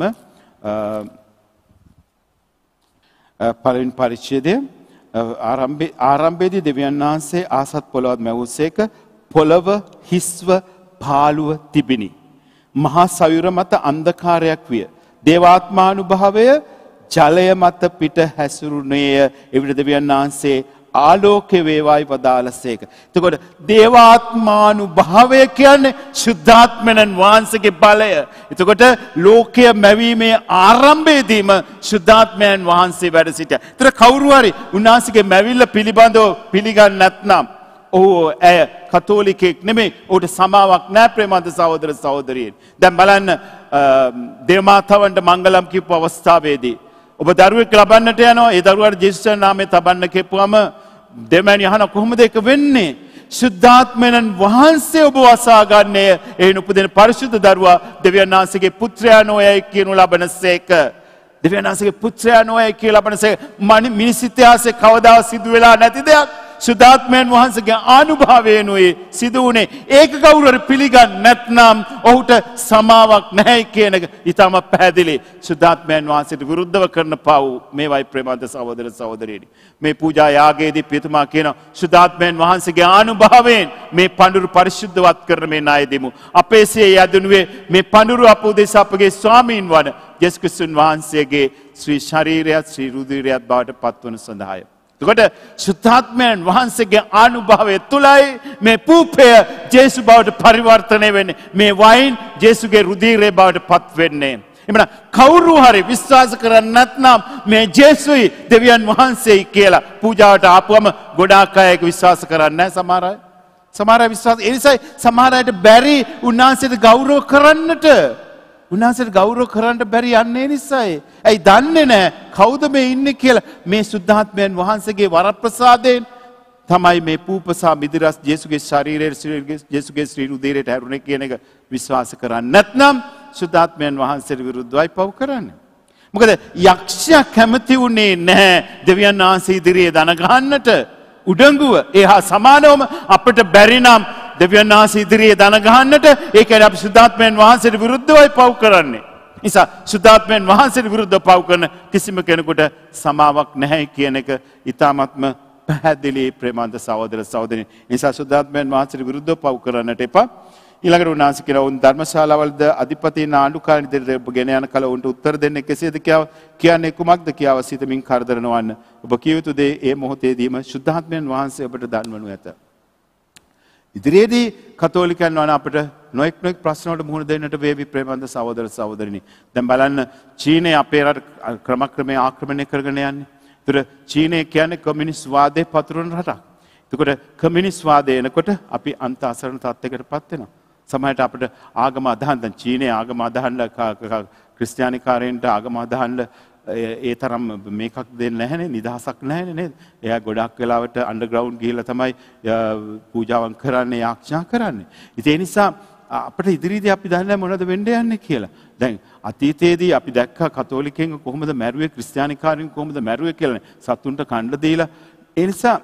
පළවෙනි පරිච්ඡේදය ආරම්භයේදී දෙවියන් වහන්සේ ආසත් පොළොවත් මැවුසේක පොළව හිස්ව පාළුව තිබිනි. මහා සයුර මත අන්ධකාරයක් විය. දේවාත්මානුභාවය ජලය මත පිට හැසිරුණේය. එවිට දෙවියන් වහන්සේ ආලෝකය වේවායි වදාළසේක. එතකොට දේවාත්මානුභාවය කියන්නේ ශුද්ධාත්මයන් වහන්සේගේ බලය. එතකොට ලෝකය මැවීමේ ආරම්භයේදීම ශුද්ධාත්මයන් වහන්සේ වැඩ සිටියා. ඒතර කවුරු හරි උන්වහන්සේගේ මැවිල්ල පිළිබඳව පිළිගන්නේ නැත්නම් ඔහු ඇය කතෝලිකෙක් නෙමෙයි. ඔහුට සමාවක් නැහැ ප්‍රේමන්ත සහෝදර සහෝදරියනි. දැන් බලන්න දේවමාතාවන්ට මංගලම් කියපු අවස්ථාවේදී ඔබ දරුවෙක් ලබන්නට යනවා. ඒ දරුවාට ජේසුස් නාමයෙන් තබන්න කියපුවම දෙමෑණි අහන කොහොමද ඒක වෙන්නේ? ශුද්ධාත්මයන් වහන්සේ ඔබ වසා ගන්නේ එයින් උපදින පරිශුද්ධ දරුවා දෙවියන් වහන්සේගේ පුත්‍රයා නොයයි කියනු ලබනසේක. දෙවියන් වහන්සේගේ පුත්‍රයා නොයයි කියලා ලබනසේක. මිනිස් ඉතිහාසයේ කවදා සිදු වෙලා නැති දෙයක්. සුද්ධාත්මයන් වහන්සේගේ ආනුභාවයෙන්ුයි සිදු වුණේ. ඒක කවුරු පිළිගන්නේ නැත්නම් ඔහුට සමාවක් නැහැ කියන එක ඊටම පැහැදිලි. සුද්ධාත්මයන් වහන්සේට විරුද්ධව කරන පව් මේවයි ප්‍රේමන්ත සහෝදර සහෝදරියනි. මේ පූජා යාගයේදී පියතුමා කියන සුද්ධාත්මයන් වහන්සේගේ ආනුභාවයෙන් මේ පඳුරු පරිශුද්ධවත් කරන මේ ණය දෙමු. අපේ සිය යදුනුවේ මේ පඳුරු අප උදෙසා අපගේ ස්වාමීන් වන යේසුස් ක්‍රිස්තුන් වහන්සේගේ ශ්‍රී ශරීරයත් ශ්‍රී රුධිරයත් බවට පත්වන සඳහාය. එතකොට සුද්ධාත්මයන් වහන්සේගේ ආනුභාවය තුලයි මේ පූපය ජේසු බවට පරිවර්තනය වෙන්නේ. මේ වයින් ජේසුගේ රුධිරය බවට පත් වෙන්නේ. එමනම් කවුරු හරි විශ්වාස කරන්නේ නැත්නම් මේ ජේසුයි දෙවියන් වහන්සේයි කියලා පූජාවට ආපුවම ගොඩාක් අය ඒක විශ්වාස කරන්නේ නැහැ සමහර අය. සමහර අය විශ්වාස ඒ නිසා සමහර අයට බැරි උන්වහන්සේට ගෞරව කරන්නට. උන්වහන්සේට ගෞරව කරන්න බැරි යන්නේ නිසායි. ඇයි දන්නේ නැහැ කවුද මේ ඉන්නේ කියලා. මේ සුද්ධාත්මයන් වහන්සේගේ වරප්‍රසාදයෙන් තමයි මේ පූපසා මිදිරස් ජේසුගේ ශරීරයේ ජේසුගේ ශ්‍රී රුධිරයට හැරුණේ කියන එක විශ්වාස කරන්නේ නැත්නම් සුද්ධාත්මයන් වහන්සේට විරුද්ධවයි පව් කරන්නේ. මොකද යක්ෂයා කැමති වුණේ නැහැ දෙවියන් වහන්සේ ඉදිරියේ දන ගන්නට. උඩඟුව එහා සමානවම අපිට බැරි නම් දෙවියන් වහන්සේ ඉදිරියේ දන ගන්නට ඒ කියන්නේ අපි සුද්ධාත්මයන් වහන්සේට විරුද්ධවයි පව් කරන්නේ. නිසා සුද්ධාත්මයන් වහන්සේට විරුද්ධව පව් කරන කිසිම කෙනෙකුට සමාවක් නැහැ කියන එක ඊ타ත්ම පැහැදිලි ප්‍රේමන්ත සහෝදර සහෝදරියනි. නිසා සුද්ධාත්මයන් වහන්සේට විරුද්ධව පව් කරන්නට එපා. ඊළඟට උන්වහන්සේ කියලා උන් ධර්මශාලාවලද අධිපති නාඩුකාරන් ඉදිරියට ගෙන යන කල උන්ට උත්තර දෙන්නේ කෙසේද කියන්නේ කුමක්ද කියව සිතමින් කරදර නොවන්න. ඔබ කිය යුතු දේ ඒ මොහොතේදීම සුද්ධාත්මයන් වහන්සේ ඔබට දන්වනු ඇත. ඉදිරියේදී කතෝලිකයන් වන අපිට නොඑක් ප්‍රශ්න වලට මුහුණ දෙන්නට වේවි ප්‍රේමන්ත සහෝදර සහෝදරිනි. දැන් බලන්න චීනය අපේ රට ක්‍රමක්‍රමයෙන් ආක්‍රමණය කරගෙන යන්නේ. ඒතර චීනය කියන්නේ කොමියුනිස්ට් වාදයේ පතුරවන රටක්. එතකොට කොමියුනිස්ට් වාදය එනකොට අපි අන්ත අසරණ තත්යකටපත් වෙනවා. සමහරට අපිට ආගම අදහන්න දැන් චීනයේ ආගම අදහන්න ක්‍රිස්තියානිකාරයන්ට ආගම අදහන්න ඒ තරම් මේකක් දෙන්නේ නැහැනේ නිදහසක් නැහැනේ නේද? එයා ගොඩක් වෙලාවට අන්ඩර්ග්‍රවුන්ඩ් ගිහිල්ලා තමයි පූජාවන් කරන්නේ යාඥා කරන්නේ. ඉතින් ඒ නිසා අපිට ඉදිරියේදී අපි දන්නේ මොනවද වෙන්න යන්නේ කියලා. දැන් අතීතයේදී අපි දැක්කා කතෝලිකයන් කොහොමද මැරුවේ ක්‍රිස්තියානිකාරයන් කොහොමද මැරුවේ කියලා සතුන්ට කණ්ඩ දීලා. ඒ නිසා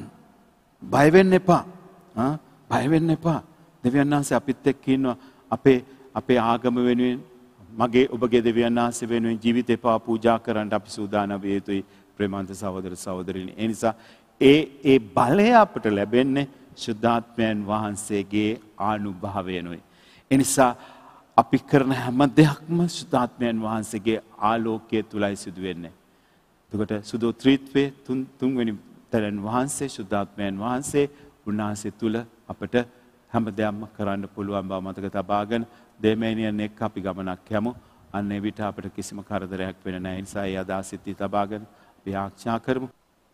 බය වෙන්න එපා. බය වෙන්න එපා. දෙවියන් වහන්සේ අපිත් එක්ක ඉන්නවා. අපේ ආගම වෙනුවෙන් මගේ ඔබගේ දෙවියන් වහන්සේ වෙනුවෙන් ජීවිතේ පවා පූජා කරන්න අපි සූදානම් විය යුතුයි ප්‍රේමන්ත සහෝදර සහෝදරියනි. ඒ නිසා ඒ බලය අපට ලැබෙන්නේ සුද්ධාත්මයන් වහන්සේගේ ආනුභාවයෙන්ුයි. ඒ නිසා අපි කරන හැම දෙයක්ම සුද්ධාත්මයන් වහන්සේගේ ආලෝකයේ තුලයි සිදු වෙන්නේ. එතකොට සුදු ත්‍රිත්වයේ තුන්වෙනි තැනන් වහන්සේ සුද්ධාත්මයන් වහන්සේ උන්වහන්සේ තුල අපට හැම දෙයක්ම කරන්න පුළුවන් බව මතක තබාගෙන දෙමෑණියන් එක්ක අපි ගමනක් යමු. අන්න ඒ විට අපිට කිසිම කරදරයක් වෙන්නේ නැහැ. ඒ නිසා ඒ අදහස සිතී තබාගෙන අපි ආඥා කරමු.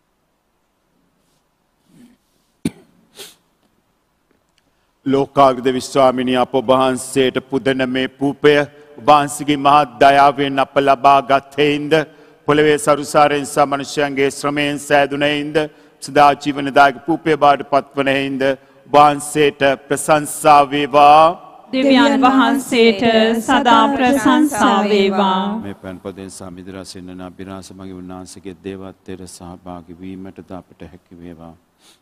ලෝකාග්‍රද විශ්වාමිනී අප වහන්සේට පුදන මේ පූපය වහන්සේගේ මහත් දයාවෙන් අප ලබාගත් හේින්ද පොළවේ සරුසාරෙන් සහ මනුෂ්‍යයන්ගේ ශ්‍රමයෙන් සෑදුනේින්ද සදා ජීවනදායක පූපය බවට පත්වන හේින්ද වහන්සේට ප්‍රශංසා වේවා. දෙවියන් වහන්සේට සදා ප්‍රශංසා වේවා. මේ පන්පදෙන් සමිදරසින්න අභිරහස මගේ උන්වහන්සේගේ දේවත්වයට සහභාගී වීමටද අපට හැකි වේවා.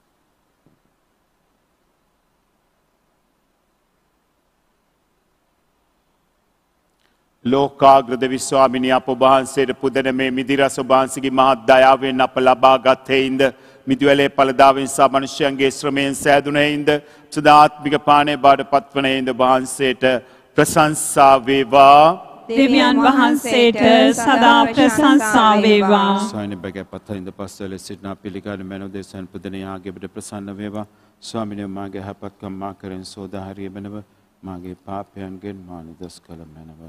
ලෝකාග්‍රද විශ්වාමිනී අප වහන්සේට පුදන මේ මිදිරස වහන්සේගේ මහත් දයාවෙන් අප ලබාගත් හේින්ද මිදිවැලේ පළදාවෙන් සහ මනුෂ්‍යයන්ගේ ශ්‍රමයෙන් සෑදුන හේින්ද සදාත්මික පානය බවට පත්වන හේින්ද වහන්සේට ප්‍රශංසා වේවා. දෙවියන් වහන්සේට සදා ප්‍රශංසා වේවා. සායන බගපත් හින්ද පස්වල සිටනා පිළිකාර මනෝ දේශන් පුදන යාගෙබට ප්‍රසන්න වේවා. ස්වාමිනේ මාගේ යහපත්කම් මා කරෙන් සෝදාහරිය බනව මාගේ පාපයන්ගෙන් මා නිදස් කළ මැනව.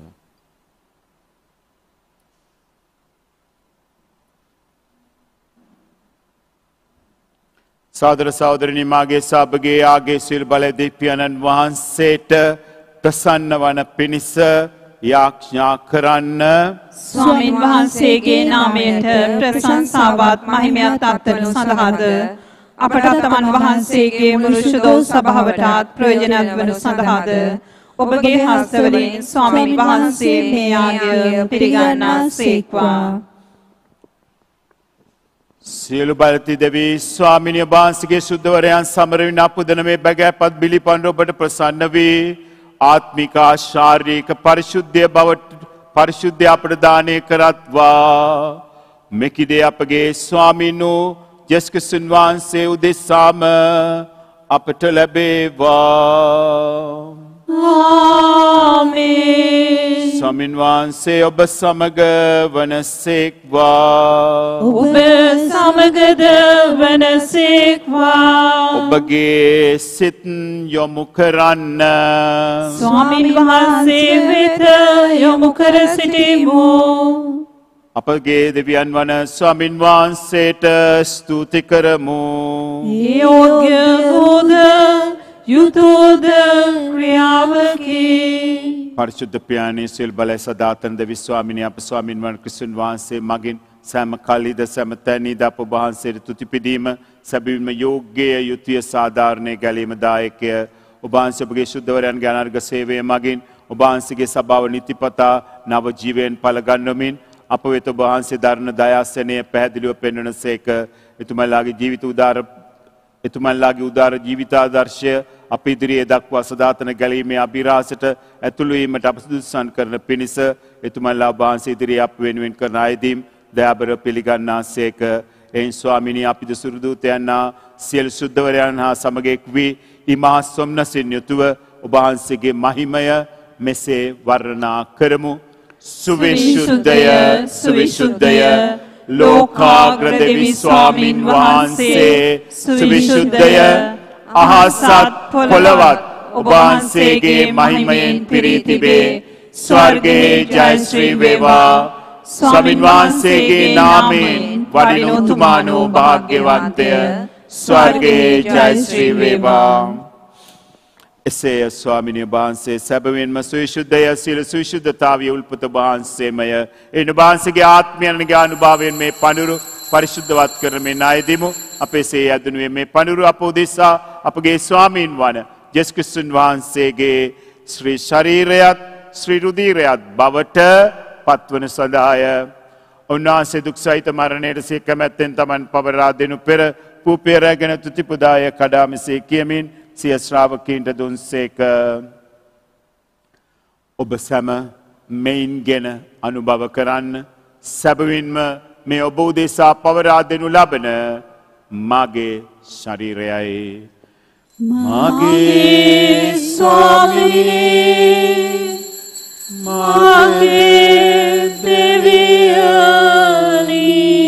සාදර සහෝදරනි මාගේ සබගේ ආගේ සිල් බල දෙවියන්න් වහන්සේට ප්‍රසන්න වන පිණිස යාඥා කරන්න. ස්වාමින් වහන්සේගේ නාමයට ප්‍රශංසාවත් මහිමයත් අත්වනු සඳහාද අපට තමන් වහන්සේගේ මුළු ශුද්ධ සභාවටත් ප්‍රයෝජනවත් වනු සඳහාද ඔබගේ හස්තවලින් ස්වාමින් වහන්සේ මේ යාගය පිළිගන්නා සේක්වා. සියලු බලති දෙවී ස්වාමිනිය වහන්සේගේ සුද්ධවරයන් සමරවින් අපුදන මේ බැගෑපත් බිලිපන් ඔබට ප්‍රසන්න වී ආත්මික ශාරීරික පරිශුද්ධිය අපට දානය කරත්වා මෙකිදේ අපගේ ස්වාමීන් වූ යේසුස් ක්‍රිස්තුන් වහන්සේ උදෙසාම අපට ලැබේවා. ආමේන්. ස්වාමීන් වහන්සේ ඔබ සමග වනසේක්වා. ඔබ සමගද වනසේක්වා. ඔබගේ සිත් යොමු කරන්න. ස්වාමීන් වහන්සේ වෙත යොමු කර සිටිමු. අපගේ දෙවියන් වන ස්වාමින් වහන්සේට ස්තුති කරමු. යෝග්‍ය වූද යුතුයද ක්‍රියාවකි. පරිශුද්ධ පියාණන් සිල් බලය සදාතන දෙවි ස්වාමිනී අප ස්වාමින් වන ක්‍රිස්තුන් වහන්සේ මගින් සෑම කල්හිද සෑම තැනීද අප වහන්සේට තුති පිදීම සැබවින්ම යෝග්‍ය යුතුය සාධාරණය ගැලීම දායකය. ඔබ වහන්සේ ඔබගේ ශුද්ධවරයන්ගේ අනර්ග සේවය මගින් ඔබ වහන්සේගේ සභාව නිතිපතා නව ජීවයෙන් පළ ගන්වමින් අප වෙත ඔබ වහන්සේ දරණ දයාසනය පැහැදිලිව පෙන්වන සේක. එතුමන්ලාගේ උදාර ජීවිතාදර්ශය අප ඉදිරියේ දක්වා සදාතන ගැලීමේ අභිරහසට ඇතුළු වීමට අප සුදුසුසන් කරන පිණිස එතුමන්ලා ඔබ වහන්සේ ඉදිරියේ අප වෙනුවෙන් කරන අයදීම් දයාබර පිළිගන්නාසේක. එයින් ස්වාමිනී අපිද සුරදූතයන් සියලු සුද්ධවරයන් හා සමග එක් වී ඉමහා සොම්නසින් යුතුව ඔබ වහන්සේගේ මහිමය මෙසේ වර්ණනා කරමු. සුවිශුද්ධය සුවිශුද්ධය ලෝකාග්‍ර දෙවි ස්වාමින් වහන්සේ සුවිශුද්ධය අහසත් පොළවත් ඔබ වහන්සේගේ මහිමයෙන් පිරී තිබේ. ස්වර්ගයේ ජයශ්‍රී වේවා. ස්වාමින් වහන්සේගේ නාමයෙන් වඩින උතුමානෝ භාග්‍යවන්තය ස්වර්ගයේ ජයශ්‍රී වේවා. එසේ ස්වාමිනිය වහන්සේ සැබවින්ම සවිශුද්ධය සියලු සවිශුද්ධතාවයේ උල්පත වහන්සේමය. එන වහන්සේගේ ආත්මයන්ගේ අනුභවයෙන් මේ පඳුරු පරිශුද්ධවත් කරමින් ආයදිමු. අපේ සේ යදුනුවේ මේ පඳුරු අප උදෙසා අපගේ ස්වාමීන් වන යේසුස් ක්‍රිස්තුන් වහන්සේගේ ශ්‍රී ශරීරයත් ශ්‍රී රුධිරයත් බවට පත්වන සදාය. උන්වහන්සේ දුක් සහිත මරණයට සිය කැමැත්තෙන් තමන් පවරා දෙනු පෙර පූපය රැගෙන තුති පුදාය කඩා මෙසේ කියමින් සිය ශ්‍රාවකීන්ට දුන්සේක. ඔබ සැම මෙයින් ගෙන අනුභව කරන්න. සැබවින්ම මේ ඔබ උදෙසා පවරා දෙනු ලබන මාගේ ශරීරයයි. මාගේ ස්වාමී මාගේ දෙවියනි.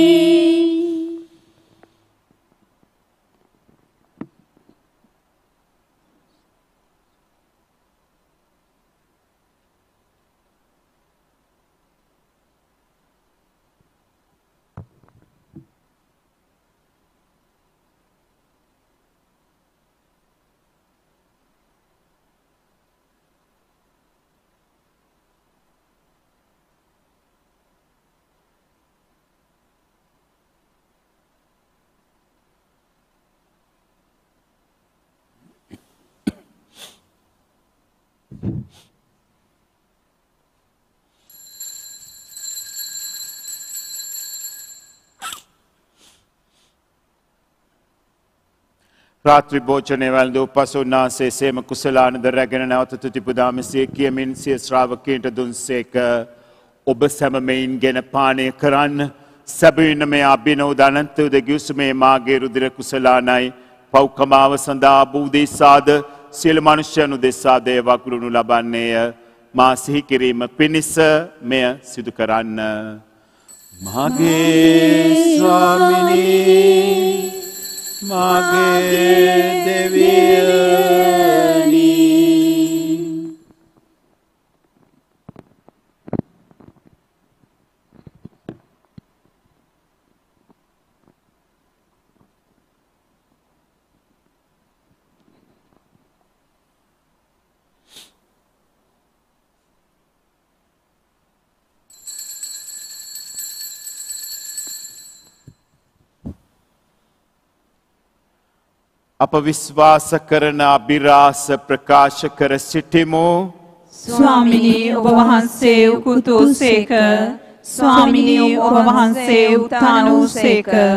රාත්‍රී භෝජනය වැළඳූ පසු උන්වහන්සේ සේම කුසලානද රැගෙන නැවත තුති පුදා මෙසේ කියමින් සිය ශ්‍රාවකයන්ට දුන්සේක. ඔබ සැම මෙයින් ගෙන පානය කරන්න. සැබවින්ම මේ අභිනව දනන්ත උදගියුසුමේ මාගේ රුධිර කුසලානයි. පෞකමාව සඳහා බූදේසාද සියලු මනුෂ්‍යයන් උදෙසා දේවා කරනු ලබන්නේය. මා සිහි කිරීම පිණිස මෙය සිදු කරන්න. මාගේ ස්වාමිනී මාගේ දෙවියනි. අප විශ්වාස කරන අභිරහස ප්‍රකාශ කර සිටිමු. ස්වාමිනී ඔබ වහන්සේ උකුතූසේක. ස්වාමිනී ඔබ වහන්සේ උත්ථාන වූසේක.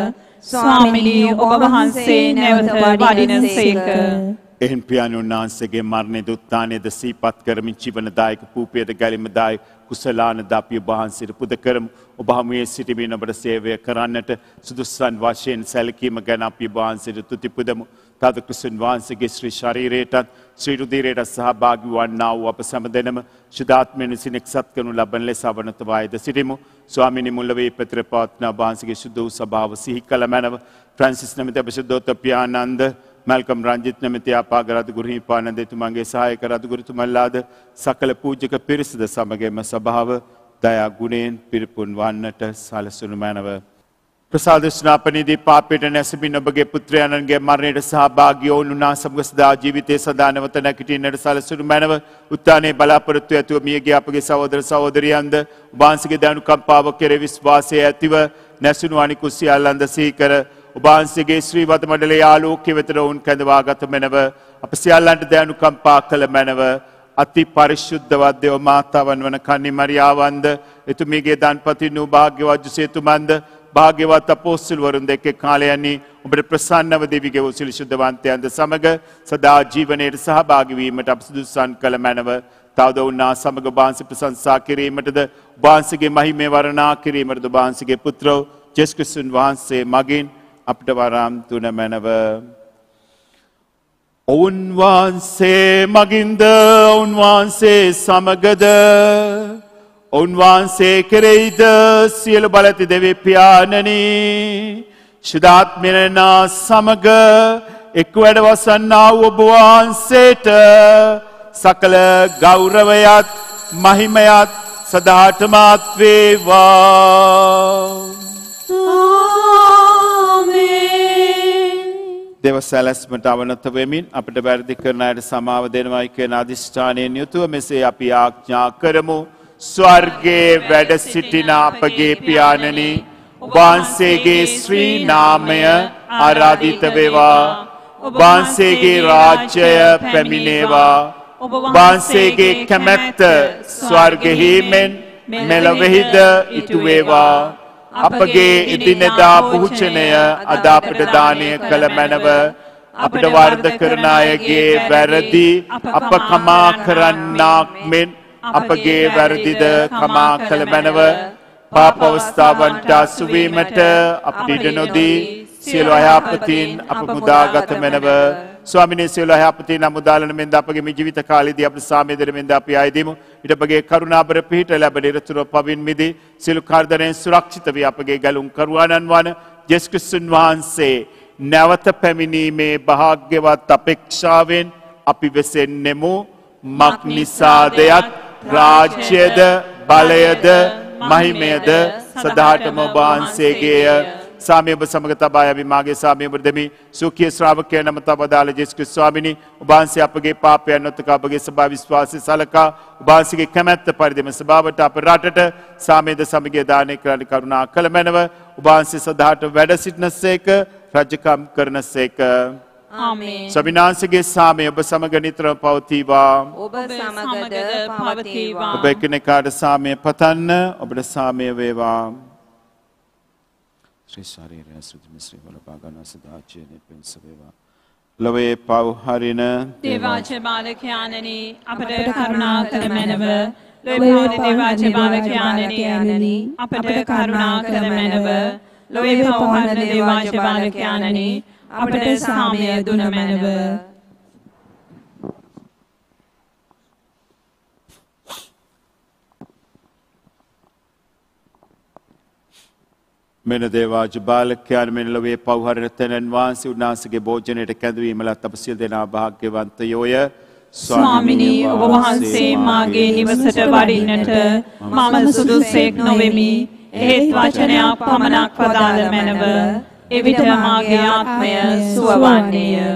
ස්වාමිනී ඔබ වහන්සේ නැවත වඩිනසේක. එහෙන් පියාණන් වහන්සේගේ මරණයද උත්ථානයද සිහිපත් කරමින් ජීවනදායක කූපයද ගැලීමදායක කුසලානද අපි ඔබ වහන්සේට පුද කරමු. ඔබ හමුවේ සිටමින් ඔබට සේවය කරන්නට සුදුස්සන් වශයෙන් සැලකීම ගැන අපි ඔබ වහන්සේට තුති පුදමු. තද ක්‍රිස්තුන් වහන්සේගේ ශ්‍රී ශරීරයටත් ශ්‍රී රුධිරයටත් සහභාගී වන්නා වූ අප සැමදෙනම ශුද්ධාත්මයෙන් විසින් එක්සත් කරනු ලබන ලෙස අවනතවයිද සිටිමු. ස්වාමිනී මුල්ලවේ පෙත්‍ර පවත්නා ඔබ වහන්සේගේ සුද්ධ වූ සභාව සිහි කළ මැනව ෆ්‍රැන්සිස් නැමැති අපිරිසුද්ධෝත්තම පියාණන්ද මල්කම් රංජිත් නැමැති ආපාග රදුගුරු හිමිපාණන් දෙතුමන්ගේ සහායක රදුගුරුතුමන්ලාද සකල පූජක පිරිසද සමගම සභාව දයා ගුණයෙන් පිරිපුන් වන්නට සලසනු මැනව. ප්‍රසාද ස්නාපනයේදී පාපයට නැසෙමින් ඔබගේ පුත්‍රයන්ගේ මරණයට සහභාගී වුණු නා සමග සදා ජීවිතයේ සදා නැවත නැගිටින්නට සලසනු මැනව. උත්ථානයේ බලාපොරොත්තු ඇතුව මියගිය අපගේ සහෝදර සහෝදරියන්ද ඔබ වහන්සේගේ දනුකම්පාව කෙරෙහි විශ්වාසය ඇතිව නැසුණු අනිකුත් සියල්ලන්ද සිහි කර ඔබ වහන්සේගේ ශ්‍රී වද මණ්ඩලයේ ආලෝකය වෙතට වුන් කැඳවාගත මැනව. අප සියල්ලන්ට දනුකම්පා කළ මැනව. අති පරිශුද්ධවත් දේව මාතාවන් වන කන්නි මරියාවන්ද එතුමියගේ දන්පති වූ භාග්‍යවත් ජොසේතුමන්ද භාග්‍යවත් අපොස්තලවරුන් දෙක කාලයන්හි ඔබට ප්‍රසන්නව දෙවිගේ වූ සිරිශුද්ධවන්තයන්ද සමග සදා ජීවනයේ සහභාගී වීමට අප සුදුසුසන් කළ මැනව. තවද උන්නා සමග වහන්සේ ප්‍රශංසා කිරීමටද වහන්සේගේ මහිමේ වර්ණනා කිරීමටද වහන්සේගේ පුත්‍ර ජේසුස් ක්‍රිස්තුන් වහන්සේ මගින් අපට වරම් තුන මැනව. ඔවුන් වහන්සේ මගින්ද ඔවුන් වහන්සේ සමගද ඔවුන් වහන්සේ කෙරෙහිද සියලු බලති දෙවි පියාණනි ශුද්ධාත්මයෙන් සමග එක් වැඩ වසන්නා වූ ඔබ වහන්සේට සකල ගෞරවයත් මහිමයත් සදාටමත් වේවා. දේව සැලැස්මට අවනත වෙමින් අපට වැරදි කරන අයට සමාව දෙනවායි කියන අධිෂ්ඨානයෙන් යුතුව මෙසේ අපි ආඥා කරමු. ස්වර්ගයේ වැඩ සිටින අපගේ පියාණනි ඔබ වහන්සේගේ ශ්‍රී නාමය ආරාධිත වේවා. ඔබ වහන්සේගේ රාජ්‍යය පැමිණේවා. ඔබ වහන්සේගේ කැමැත්ත ස්වර්ගයෙහි මෙන් මෙලොවෙහිද ඉටු වේවා. අපගේ එදිනෙදා භෝජනය අද අපට දානය කළ මැනව. අපට වරද කරන අයගේ වැරදි අප කමා කරන්නාක් මෙන් අපගේ වැරදිද කමා කළ මැනව. පාප අවස්ථාවන්ට අසු වීමට අපට ඉඩ නොදී සියලු අයහපතින් අප මුදාගත මැනව. ස්වාමිනේ සියලු අයහපතින් මුදාලන මෙන්ද අපගේ මේ ජීවිත කාලයේදී අපට සාමය දෙන මෙන්ද අපි ආයදීමු. ඊට අපගේ කරුණාබර පිහිට ලැබ නිරතුරුව පවින් මිදී සියලු කාර්යයන් සුරක්ෂිත වී අපගේ ගැලුම් කරුවාණන් වන ජේසුස් ක්‍රිස්තුන් වහන්සේ නැවත පැමිණීමේ භාග්‍යවත් අපේක්ෂාවෙන් අපි වෙසෙන්නෙමු. මක් නිසාදයත් රාජ්‍යද බලයද මහිමයද සදාටම ඔබ වහන්සේගේය. සාමය ඔබ සමග තබා යවි. මාගේ සාමය ඔබට දෙමි. සුඛී ශ්‍රාවකයන් නම තවදාල ජේසුස් ක්‍රිස්තුස් ස්වාමිනී ඔබ වහන්සේ අපගේ පාපයන් නොතක අපගේ සබා විශ්වාසය සලකා ඔබ වහන්සේගේ කැමැත්ත පරිදිම සබාවට අප රටට සාමයද සමගිය දානය කරන්න කරුණා කළ මැනව. ඔබ වහන්සේ සදාට වැඩ සිටිනසේක රජකම් කරනසේක. ආමේන්. ස්වාමිනාංශගේ සාමය ඔබ සමග නිතරම පවතිවා. ඔබ සමගද පවතිවා. ඔබ එකිනෙකාට සාමය පතන්න. ඔබට සාමය වේවා. ශ්‍රී ශරීරය සුදුම ශ්‍රී වලපාගන සදාචේනේ පින්ස වේවා. ලොවේ පව් හරින දේවාච බාලකයාණනි අපට කරුණා කළ මැනව. ලොවේ පව් දේවාච බාලකයාණනි අපට කරුණා කළ මැනව. ලොවේ පව් හරින දේවාච බාලකයාණනි අපට සාමය දුන මැනව. මෙන දේවාජ බාලකයන් මෙන් ලොවේ පව්හරන තැනන් වහන්සේ උන්වහන්සේගේ භෝජනයට කැඳවීමලත් අප සියලු දෙනා භාග්‍යවන්තයෝය. ස්වාමිනී ඔබ වහන්සේ මාගේ නිවසට වඩින්නට මම සුදුසෙක් නොවෙමි. ඒත් වචනයක් පමණක් වදාළ මැනව. එවිට මාගේ ආත්මය සුවවන්නේය.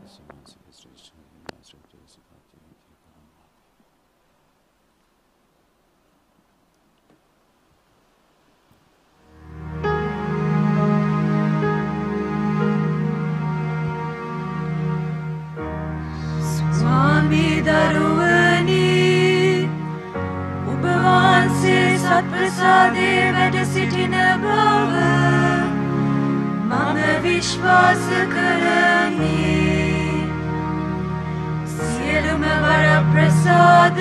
දරුවනි ඔබ වහන්සේ සත්ප්‍රසාදේ වැඩ සිටින බව මම විශ්වාස කරමි සියලුම වර ප්‍රසාද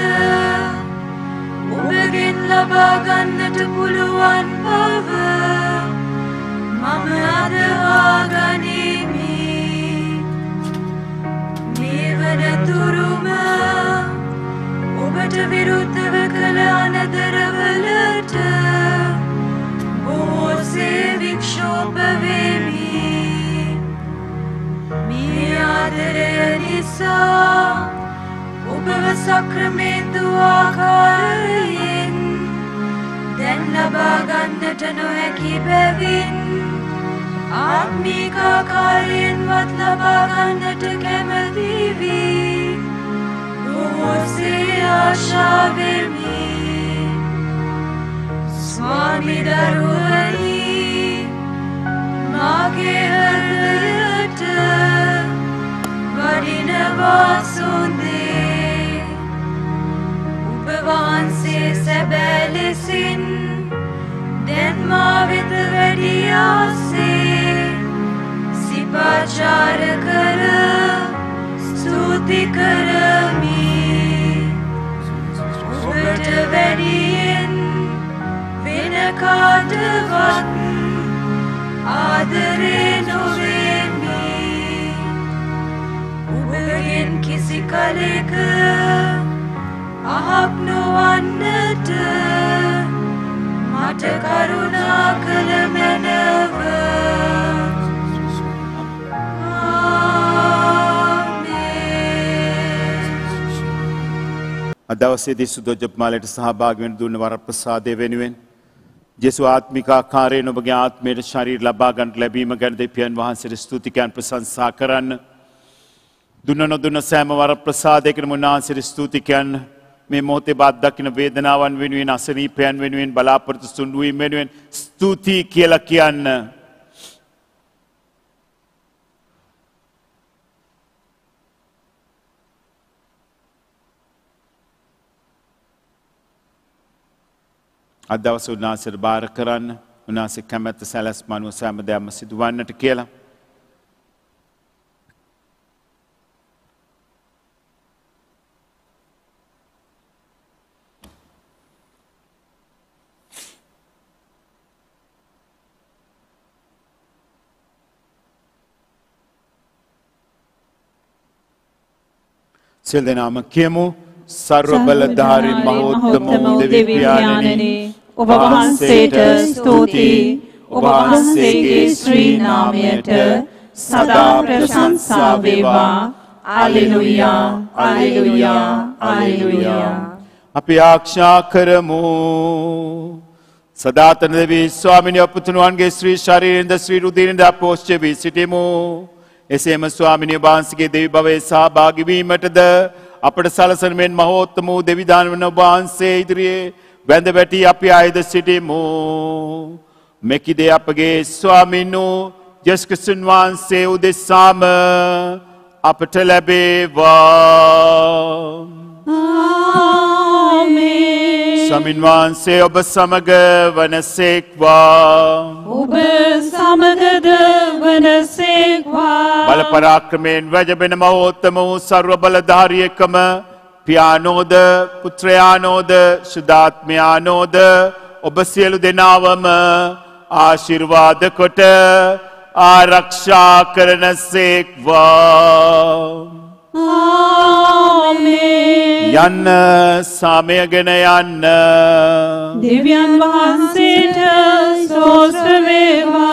ඔබගෙන් ලබා ගන්නට පුළුවන් බව මම අදහා ගනිමි මේ වනතුරුම ඔබට විරුද්ධව කළ අනදරවලට බොහෝසේ වික්ෂෝප වෙමි මේ ආදරය නිසා ඔබව සක්‍රමේන්තු ආකාරයෙන් දැන් ලබා ගන්නට නොහැකි බැවින් ආත්මික ආකාරයෙන්වත් ලබා ගන්නට කැමති වී බොහෝසේ ආශා වෙමි ස්වාමි දරුවනි මාගේ හෘදයට වඩිනවා සුන්දේ ඔබ වහන්සේ සැබෑ ලෙසින් දැන් මා වෙත වැඩි ආසේ සිපාචාර කර ස්තුති කරමි ඔබට වැඩියෙන් වෙන කාටවත් ආදරේ නොවෙමි ඔබගෙන් කිසි කලෙක අහක් නොවන්නට මට කරුණා කළ මැනව අද දවසේදී සුදෝ ජප්මාලයට සහභාගී වෙන දුන්න වරප්‍රසාදය වෙනුවෙන් ජේසු ආත්මික ආකාරයෙන් ඔබගේ ආත්මයට ශරීර ලබා ගන්නට ලැබීම ගැන දෙවියන් වහන්සේට ස්තුතිකයන් ප්‍රශංසා කරන්න දුන්න නොදුන්න සෑම වරප්‍රසාදයකම උන්වහන්සේට ස්තුතිකයන් මේ මොහොතේ බාත් දකින්න වේදනාවන් වෙනුවෙන් අසනීපයන් වෙනුවෙන් බලාපොරොත්තු සුන්දු වීම වෙනුවෙන් ස්තුති කියලා කියන්න අද දවසේ උන්වහන්සේට බාර කරන්න උන්වහන්සේ කැමැත්ත සැලැස්ම අනුව සෑම දෙයක්ම සිදුවන්නට කියලා සියලු දෙනාම කියමු සර්ව බලධාරී මහෝත්තම දෙවි පියාණනි ඔබ වහන්සේට ස්තුතියි ඔබ වහන්සේගේ ශ්‍රී නාමයට සදා ප්‍රශංසා වේවා හalleluya හalleluya හalleluya අපි ආශා කරමු සදාතන දෙවි ස්වාමිනී අපතුණුවන්ගේ ශ්‍රී ශරීරෙන්ද ශ්‍රී රුධිරෙන්ද අපෝෂ්‍ය වී සිටිමු එසේම ස්වාමිනී වහන්සේගේ දෙවි භවයේ සහභාගී වීමටද අපට සලසන මෙන් මහෝත්තම වූ දෙවි දානවන වහන්සේ ඉදිරියේ වැඳ වැටි අපි ආයද සිටිමු මෙකිදේ අපගේ ස්වාමීන් වූ යේසුස් ක්‍රිස්තුන් වහන්සේ උදෙසාම අපට ලැබේවා ආමේන් ස්වාමීන් වහන්සේ ඔබ සමග වනසේක්වා ඔබ සමගද වනසේක්වා බල පරාක්‍රමයෙන් වැජබෙන මහෝත්තම වූ සර්ව බලධාරී එකම පියානෝද පුත්‍රයානෝද සුදාත්මයානෝද ඔබ සියලු දෙනාවම ආශිර්වාද කොට ආරක්ෂා කරනසේක්වා ආමේන් යන්න සාමයගෙන යන්න දෙවියන් වහන්සේට ස්තෝත්‍ර වේවා